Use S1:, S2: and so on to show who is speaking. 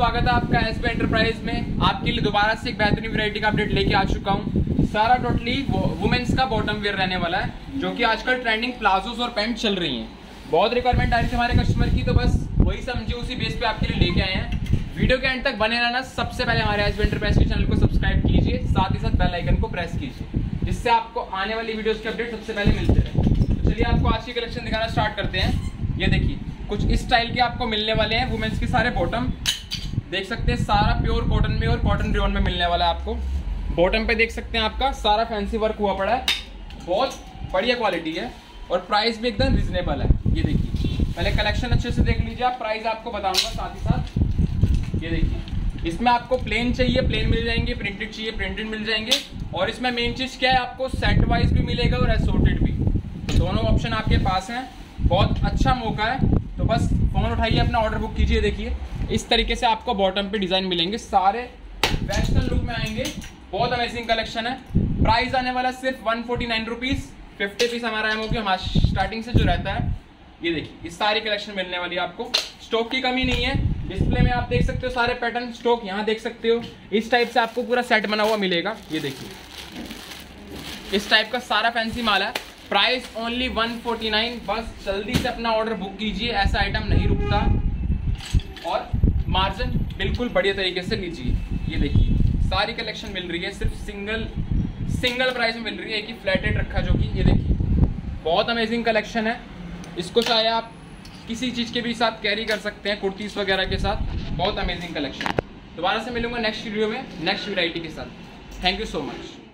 S1: स्वागत है आपका एसबी एंटरप्राइज में। आपके लिए दोबारा से एक बेहतरीन वैरायटी का अपडेट लेके आ चुका हूँ। सारा टोटली वुमेन्स का बॉटम वेयर रहने वाला है, जो कि आजकल ट्रेंडिंग प्लाजोस और पैंट चल रही हैं। बहुत रिक्वायरमेंट आ रही थी हमारे कस्टमर की, तो बस वही समझे उसी बेस पे आपके लिए लेके आए हैं। वीडियो के एंड तक बने रहना। सबसे पहले हमारे एसबी एंटरप्राइज के चैनल को सब्सक्राइब कीजिए, साथ ही साथ बेल आइकन को प्रेस कीजिए, जिससे आपको आने वाली वीडियोस के अपडेट सबसे पहले मिलते रहे। तो चलिए आपको आज की कलेक्शन दिखाना स्टार्ट करते हैं। ये देखिए, कुछ इस स्टाइल के आपको मिलने वाले हैं। वुमेन्स के सारे बॉटम देख सकते हैं, सारा प्योर कॉटन में और कॉटन रेयॉन में मिलने वाला है आपको। बॉटम पे देख सकते हैं आपका सारा फैंसी वर्क हुआ पड़ा है, बहुत बढ़िया क्वालिटी है और प्राइस भी एकदम रिजनेबल है। ये देखिए, पहले कलेक्शन अच्छे से देख लीजिए आप, प्राइस आपको बताऊंगा साथ ही साथ। ये देखिए, इसमें आपको प्लेन चाहिए प्लेन मिल जाएंगे, प्रिंटेड चाहिए प्रिंटेड मिल जाएंगे, और इसमें मेन चीज क्या है, आपको सेट वाइज भी मिलेगा और एसोर्टेड भी। दोनों ऑप्शन आपके पास हैं। बहुत अच्छा मौका है, तो बस फोन उठाइए, अपना ऑर्डर बुक कीजिए। देखिए इस तरीके से आपको बॉटम पे डिजाइन मिलेंगे, सारे वेस्टर्न लुक में आएंगे। बहुत अमेजिंग कलेक्शन है। प्राइस आने वाला सिर्फ 149 रुपीज। 50 पीस हमारा एमओपी हमारा स्टार्टिंग से जो रहता है। ये देखिए, इस सारी कलेक्शन मिलने वाली है आपको। स्टॉक की कमी नहीं है। डिस्प्ले में आप देख सकते हो सारे पैटर्न, स्टॉक यहाँ देख सकते हो। इस टाइप से आपको पूरा सेट बना हुआ मिलेगा। ये देखिए, इस टाइप का सारा फैंसी माल है। Price only 149। बस जल्दी से अपना ऑर्डर बुक कीजिए, ऐसा आइटम नहीं रुकता। और मार्जिन बिल्कुल बढ़िया तरीके से लीजिए। ये देखिए, सारी कलेक्शन मिल रही है, सिर्फ सिंगल प्राइस में मिल रही है। एक ही फ्लैट रेट रखा, जो कि ये देखिए बहुत अमेजिंग कलेक्शन है। इसको चाहे आप किसी चीज़ के भी साथ कैरी कर सकते हैं, कुर्तीस वगैरह के साथ। बहुत अमेजिंग कलेक्शन। दोबारा से मिलूंगा नेक्स्ट वीडियो में नेक्स्ट वैरायटी के साथ। Thank you so much.